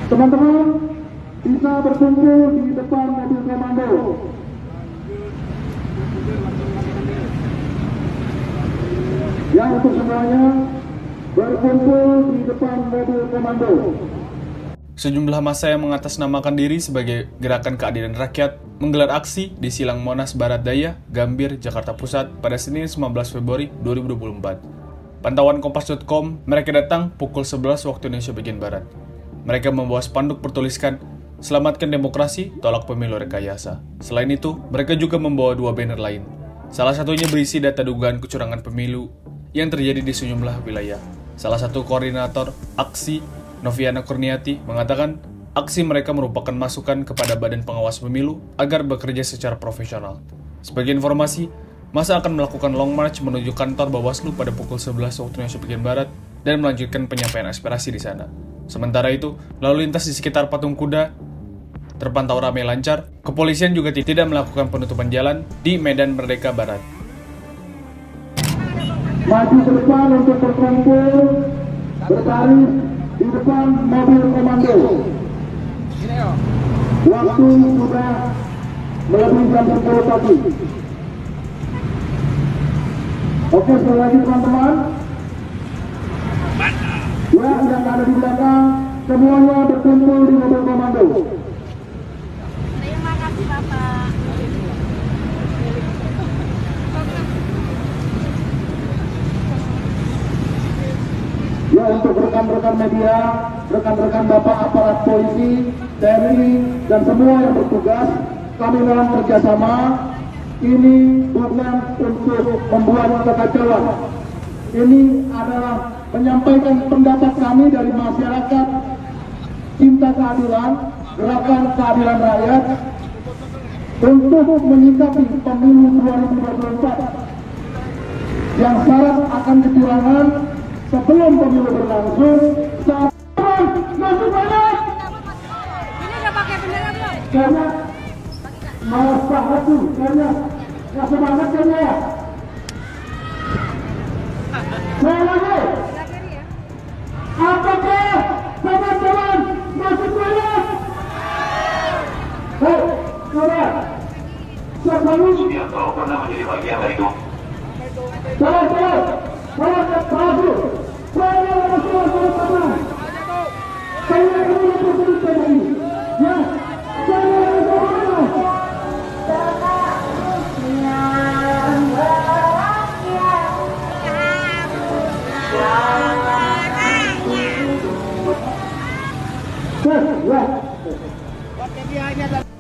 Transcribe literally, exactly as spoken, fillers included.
Teman-teman bisa berkumpul di depan mobil komando. Ya, untuk semuanya berkumpul di depan mobil komando. Sejumlah massa yang mengatasnamakan diri sebagai Gerakan Keadilan Rakyat menggelar aksi di Silang Monas Barat Daya, Gambir, Jakarta Pusat pada Senin sembilan belas Februari dua ribu dua puluh empat. Pantauan Kompas titik com, mereka datang pukul sebelas waktu Indonesia bagian Barat. Mereka membawa spanduk bertuliskan, "Selamatkan demokrasi, tolak pemilu rekayasa." Selain itu, mereka juga membawa dua banner lain. Salah satunya berisi data dugaan kecurangan pemilu yang terjadi di sejumlah wilayah. Salah satu koordinator aksi, Noviana Kurniati, mengatakan aksi mereka merupakan masukan kepada Badan Pengawas Pemilu agar bekerja secara profesional. Sebagai informasi, massa akan melakukan long march menuju kantor Bawaslu pada pukul sebelas waktu Indonesia bagian Barat dan melanjutkan penyampaian aspirasi di sana. Sementara itu, lalu lintas di sekitar Patung Kuda terpantau ramai lancar. Kepolisian juga tidak melakukan penutupan jalan di Medan Merdeka Barat. Maju ke depan untuk berkumpul berbaris di depan mobil komando. Waktu sudah melebihi jam sepuluh pagi. Oke, sekali lagi teman-teman. Ya, yang ada di belakang semuanya berkumpul di mobil komando. Terima kasih Bapak. Ya, untuk rekan-rekan media, rekan-rekan Bapak aparat polisi, T N I, dan semua yang bertugas, kami mohon kerjasama. Ini bukan untuk membuat kekacauan. Ini adalah menyampaikan pendapat kami dari masyarakat cinta keadilan, gerakan keadilan rakyat, untuk menyikapi pemilu dua ribu dua puluh empat yang syarat akan kecurangan sebelum pemilu berlangsung. Saat masih banyak. Ini udah pakai bendera belum? Karena malas banget tuh, karena nggak semangat kayaknya ya. Saya lagi. Apakah teman-teman masih banyak? Hei, saudara. Siapa lu? Subianto pernah menjadi bagian dari itu. Salah, salah. Salah, salah dulu. Saya adalah semua teman-teman. Saya adalah presiden T N I. Ya, saya adalah semua. Ya.